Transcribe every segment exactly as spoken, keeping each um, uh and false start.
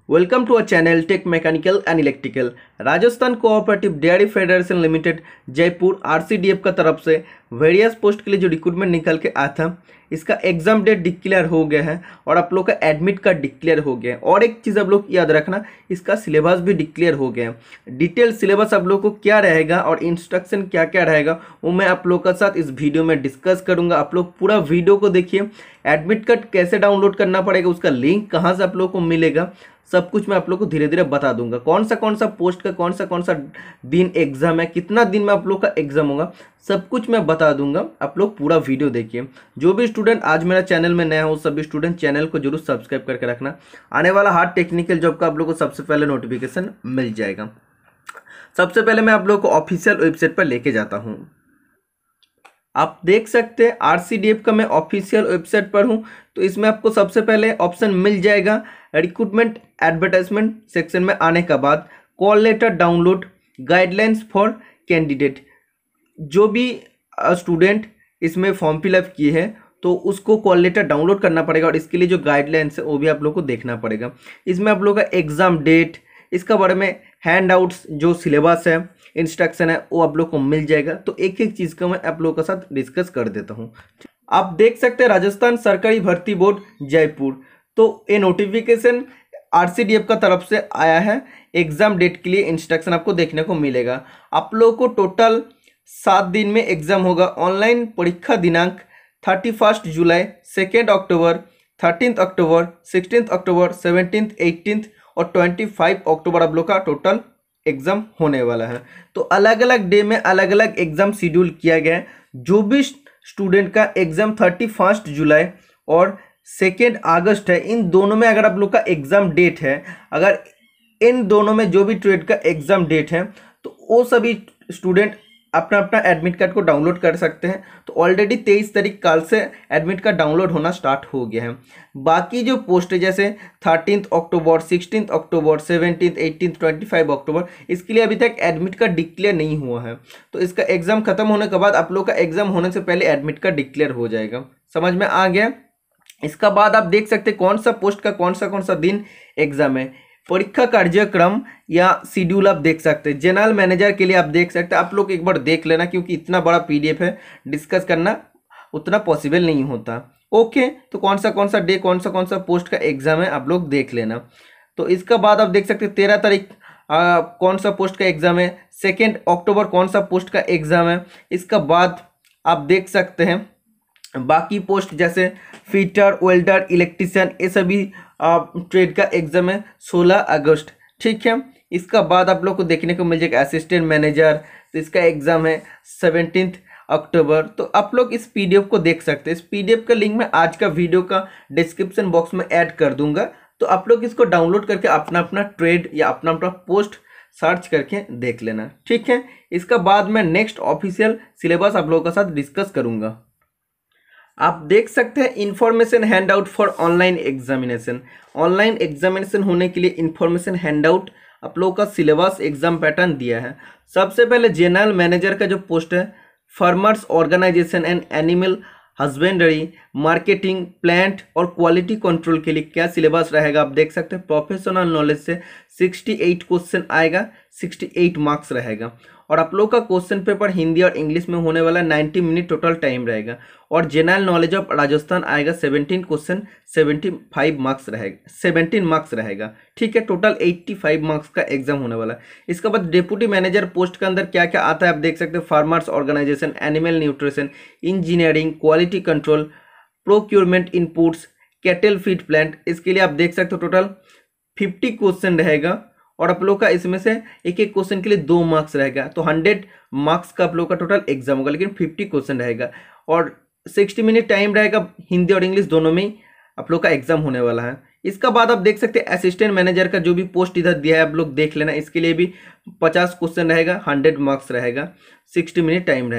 Welcome to a channel tech mechanical and electrical. Rajasthan cooperative dairy federation limited Jaipur RCDF का तरफ से various post के लिए जो रिक्रूटमेंट निकल के आया था, इसका एग्जाम डेट डिक्लेयर हो गया है और आप लोग का एडमिट कार्ड डिक्लेयर हो गया है। और एक चीज़ आप लोग याद रखना, इसका सिलेबस भी डिक्लेयर हो गया है। डिटेल सिलेबस आप लोग को क्या रहेगा और इंस्ट्रक्शन क्या क्या रहेगा वो मैं आप लोग का साथ इस वीडियो में डिस्कस करूंगा। आप लोग पूरा वीडियो को देखिए। एडमिट कार्ड कैसे डाउनलोड करना पड़ेगा, उसका लिंक कहाँ से आप लोग को मिलेगा, सब कुछ मैं आप लोग को धीरे धीरे बता दूंगा। कौन सा कौन सा पोस्ट का कौन सा कौन सा दिन एग्जाम है, कितना दिन में आप लोग का एग्जाम होगा, सब कुछ मैं बता दूंगा। आप लोग पूरा वीडियो देखिए। जो भी स्टूडेंट आज मेरा चैनल में नया हो, सभी स्टूडेंट चैनल को जरूर सब्सक्राइब करके रखना। आने वाला हार्ड टेक्निकल जॉब का आप लोग को सबसे पहले नोटिफिकेशन मिल जाएगा। सबसे पहले मैं आप लोग को ऑफिशियल वेबसाइट पर लेके जाता हूँ। आप देख सकते हैं आरसीडीएफ का मैं ऑफिशियल वेबसाइट पर हूं, तो इसमें आपको सबसे पहले ऑप्शन मिल जाएगा रिक्रूटमेंट एडवर्टाइजमेंट सेक्शन में आने के बाद call letter download guidelines for candidate. जो भी स्टूडेंट इसमें फॉर्म फिलअप किए हैं तो उसको कॉल लेटर डाउनलोड करना पड़ेगा और इसके लिए जो गाइडलाइंस है वो भी आप लोग को देखना पड़ेगा। इसमें आप लोग का एग्जाम डेट, इसका बारे में हैंड आउट्स, जो सिलेबस है, इंस्ट्रक्शन है, वो आप लोग को मिल जाएगा। तो एक एक चीज़ का मैं आप लोगों के साथ डिस्कस कर देता हूँ। आप देख सकते हैं राजस्थान सरकारी भर्ती बोर्ड जयपुर, तो ये नोटिफिकेशन आरसीडीएफ का तरफ से आया है। एग्जाम डेट के लिए इंस्ट्रक्शन आपको देखने को मिलेगा। आप लोगों को टोटल सात दिन में एग्जाम होगा। ऑनलाइन परीक्षा दिनांक thirty first July, second October, thirteenth October, sixteenth October, seventeenth, eighteenth और पच्चीस अक्टूबर आप लोग का टोटल एग्जाम होने वाला है। तो अलग अलग डे में अलग अलग एग्जाम शेड्यूल किया गया है। जो भी स्टूडेंट का एग्जाम थर्टी फर्स्ट जुलाई और सेकेंड अगस्त है, इन दोनों में अगर आप लोग का एग्जाम डेट है, अगर इन दोनों में जो भी ट्रेड का एग्जाम डेट है तो वो सभी स्टूडेंट अपना अपना एडमिट कार्ड को डाउनलोड कर सकते हैं। तो ऑलरेडी तेईस तारीख कल से एडमिट कार्ड डाउनलोड होना स्टार्ट हो गया है। बाकी जो पोस्ट है जैसे thirteenth October, sixteenth October, seventeenth, eighteenth, पच्चीस अक्टूबर, इसके लिए अभी तक एडमिट कार्ड डिक्लेयर नहीं हुआ है। तो इसका एग्जाम खत्म होने के बाद आप लोग का एग्जाम होने से पहले एडमिट कार्ड डिक्लेयर हो जाएगा। समझ में आ गया। इसका बाद आप देख सकते हैं कौन सा पोस्ट का कौन सा कौन सा दिन एग्जाम है। परीक्षा कार्यक्रम या शेड्यूल आप देख सकते हैं। जनरल मैनेजर के लिए आप देख सकते हैं। आप लोग एक बार देख लेना, क्योंकि इतना बड़ा पीडीएफ है, डिस्कस करना उतना पॉसिबल नहीं होता। ओके, तो कौन सा कौन सा डे, कौन सा कौन सा पोस्ट का एग्जाम है आप लोग देख लेना। तो इसका बाद आप देख सकते हैं तेरह तारीख कौन सा पोस्ट का एग्जाम है, सेकेंड अक्टूबर कौन सा पोस्ट का एग्जाम है। इसका बाद आप देख सकते हैं बाकी पोस्ट जैसे फिटर, वेल्डर, इलेक्ट्रीशियन, ये सभी ट्रेड का एग्जाम है सोलह अगस्त। ठीक है। इसका बाद आप लोग को देखने को मिल जाएगा असिस्टेंट मैनेजर, तो इसका एग्जाम है सेवनटीन्थ अक्टूबर। तो आप लोग इस पीडीएफ को देख सकते हैं। इस पीडीएफ का लिंक मैं आज का वीडियो का डिस्क्रिप्शन बॉक्स में ऐड कर दूंगा, तो आप लोग इसको डाउनलोड करके अपना अपना ट्रेड या अपना अपना पोस्ट सर्च करके देख लेना। ठीक है। इसका बाद मैं नेक्स्ट ऑफिशियल सिलेबस आप लोगों के साथ डिस्कस करूंगा। आप देख सकते हैं information handout for online examination. Online examination होने के लिए इंफॉर्मेशन हैंड आउट आप लोगों का सिलेबस एग्जाम पैटर्न दिया है। सबसे पहले जनरल मैनेजर का जो पोस्ट है, farmers organisation and animal husbandry, marketing, plant और क्वालिटी कंट्रोल के लिए क्या सिलेबस रहेगा आप देख सकते हैं। प्रोफेशनल नॉलेज से अड़सठ क्वेश्चन आएगा, अड़सठ मार्क्स रहेगा। और आप लोग का क्वेश्चन पेपर हिंदी और इंग्लिश में होने वाला नब्बे मिनट टोटल टाइम रहेगा। और जनरल नॉलेज ऑफ राजस्थान आएगा सत्रह क्वेश्चन, पचहत्तर मार्क्स रहेगा, सत्रह मार्क्स रहेगा। ठीक है। टोटल पचासी मार्क्स का एग्जाम होने वाला है। इसके बाद डिप्टी मैनेजर पोस्ट के अंदर क्या क्या आता है आप देख सकते हैं। Farmers organisation, animal nutrition, engineering, quality control, procurement inputs, cattle feed plant, इसके लिए आप देख सकते हो टोटल पचास क्वेश्चन रहेगा। और आप लोग का इसमें से एक एक क्वेश्चन के लिए दो मार्क्स रहेगा। तो सौ मार्क्स का आप लोग का टोटल एग्जाम होगा, लेकिन पचास क्वेश्चन रहेगा। और साठ मिनट टाइम रहेगा, हिंदी और इंग्लिश दोनों में ही आप लोग का एग्जाम होने वाला है। इसका बाद आप देख सकते हैं असिस्टेंट मैनेजर का जो भी पोस्ट इधर दिया है आप लोग देख लेना। इसके लिए भी पचास क्वेश्चन रहेगा, सौ मार्क्स रहेगा, साठ मिनट टाइम रहेगा।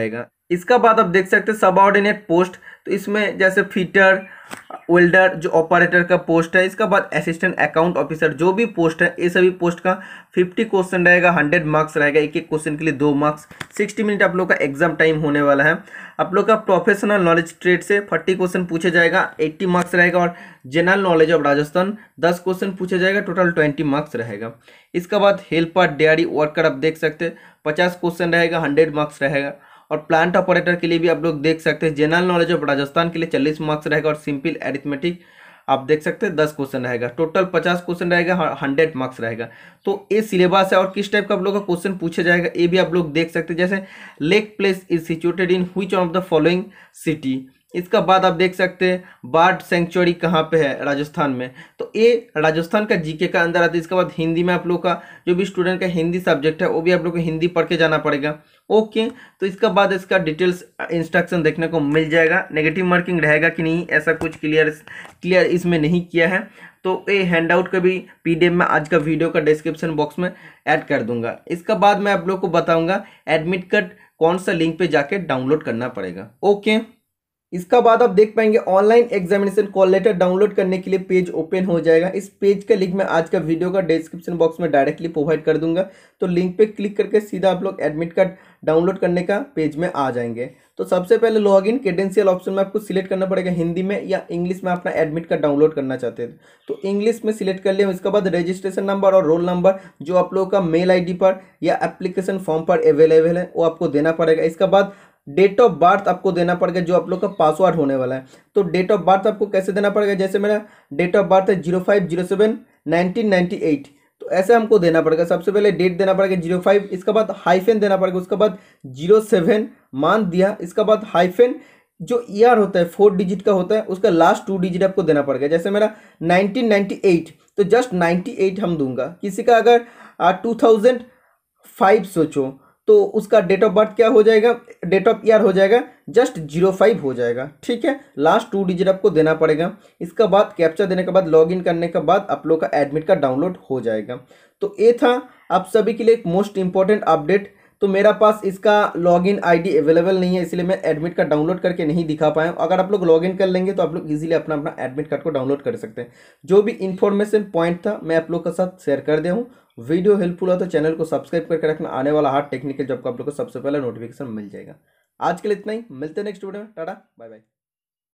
इसका बाद आप देख सकते हैं सबऑर्डिनेट पोस्ट, तो इसमें जैसे फिटर, वेल्डर, जो ऑपरेटर का पोस्ट है। इसका बाद असिस्टेंट अकाउंट ऑफिसर, जो भी पोस्ट है ये सभी पोस्ट का फिफ्टी क्वेश्चन रहेगा, हंड्रेड मार्क्स रहेगा, एक एक क्वेश्चन के लिए दो मार्क्स। सिक्सटी मिनट आप लोग का एग्जाम टाइम होने वाला है। आप लोग का प्रोफेशनल नॉलेज ट्रेड से फोर्टी क्वेश्चन पूछे जाएगा, एट्टी मार्क्स रहेगा, और जनरल नॉलेज ऑफ राजस्थान दस क्वेश्चन पूछे जाएगा, टोटल ट्वेंटी मार्क्स रहेगा। इसका बाद हेल्पर, डेयरी वर्कर आप देख सकते हैं पचास क्वेश्चन रहेगा, हंड्रेड मार्क्स रहेगा। और प्लांट ऑपरेटर के लिए भी आप लोग देख सकते हैं जनरल नॉलेज ऑफ राजस्थान के लिए चालीस मार्क्स रहेगा, और सिंपल एरिथमेटिक आप देख सकते हैं दस क्वेश्चन रहेगा, टोटल पचास क्वेश्चन रहेगा, हंड्रेड मार्क्स रहेगा। तो ये सिलेबस है, और किस टाइप का आप लोग का क्वेश्चन पूछा जाएगा ये भी आप लोग देख सकते हैं। जैसे lake place is situated in which of the following city. इसका बाद आप देख सकते हैं बर्ड सेंचुरी कहाँ पे है राजस्थान में, तो ये राजस्थान का जीके का अंदर आता है। इसके बाद हिंदी में आप लोग का जो भी स्टूडेंट का हिंदी सब्जेक्ट है वो भी आप लोग को हिंदी पढ़ के जाना पड़ेगा। ओके, तो इसका बाद इसका डिटेल्स इंस्ट्रक्शन देखने को मिल जाएगा। नेगेटिव मार्किंग रहेगा कि नहीं ऐसा कुछ क्लियर क्लियर इसमें नहीं किया है, तो ये हैंड आउट का भी पीडीएफ में आज का वीडियो का डिस्क्रिप्शन बॉक्स में ऐड कर दूंगा। इसका बाद मैं आप लोग को बताऊंगा एडमिट कार्ड कौन सा लिंक पे जाके डाउनलोड करना पड़ेगा। ओके, इसका बाद आप देख पाएंगे online examination call letter download करने के लिए पेज ओपन हो जाएगा। इस पेज का लिंक मैं आज का वीडियो का डिस्क्रिप्शन बॉक्स में डायरेक्टली प्रोवाइड कर दूंगा, तो लिंक पे क्लिक करके सीधा आप लोग एडमिट कार्ड डाउनलोड करने का पेज में आ जाएंगे। तो सबसे पहले लॉगिन क्रेडेंशियल ऑप्शन में आपको सिलेक्ट करना पड़ेगा हिंदी में या इंग्लिश में अपना एडमिट कार्ड डाउनलोड करना चाहते हैं तो इंग्लिश में सिलेक्ट कर लिया। इसके बाद रजिस्ट्रेशन नंबर और रोल नंबर जो आप लोगों का मेल आईडी पर या एप्लीकेशन फॉर्म पर अवेलेबल है वो आपको देना पड़ेगा। इसके बाद डेट ऑफ बर्थ आपको देना पड़ेगा जो आप लोग का पासवर्ड होने वाला है। तो डेट ऑफ बर्थ आपको कैसे देना पड़ेगा, जैसे मेरा डेट ऑफ बर्थ है zero five zero seven nineteen ninety eight, तो ऐसे हमको देना पड़ेगा। सबसे पहले डेट देना पड़ेगा जीरो फाइव, इसके बाद हाइफेन देना पड़ेगा, उसके बाद जीरो सेवन मान दिया, इसके बाद हाइफेन जो ईयर होता है फोर डिजिट का होता है उसका लास्ट टू डिजिट आपको देना पड़ेगा। जैसे मेरा नाइनटीन नाइन्टी एट तो जस्ट नाइन्टी एट हम दूंगा। किसी का अगर टू थाउजेंड फाइव सोचो तो उसका डेट ऑफ बर्थ क्या हो जाएगा, डेट ऑफ ईयर हो जाएगा जस्ट जीरो फाइव हो जाएगा। ठीक है, लास्ट टू डिजिट आपको देना पड़ेगा। इसका बाद कैप्चा देने के बाद लॉगिन करने के बाद आप लोग का एडमिट कार्ड डाउनलोड हो जाएगा। तो ये था आप सभी के लिए एक मोस्ट इंपॉर्टेंट अपडेट। तो मेरा पास इसका लॉगिन आईडी अवेलेबल नहीं है, इसलिए मैं एडमिट कार्ड डाउनलोड करके नहीं दिखा पाया। अगर आप लोग लॉगिन कर लेंगे तो आप लोग इजीली अपना अपना एडमिट कार्ड को डाउनलोड कर सकते हैं। जो भी इंफॉर्मेशन पॉइंट था मैं आप लोग के साथ शेयर कर दिया हूँ। वीडियो हेल्पफुल हो तो चैनल को सब्सक्राइब करके रखना, आने वाला हार्ड टेक्निकल जॉब का आप लोग को सबसे पहले नोटिफिकेशन मिल जाएगा। आज के लिए इतना ही, मिलते हैं नेक्स्ट वीडियो में। Tata bye bye.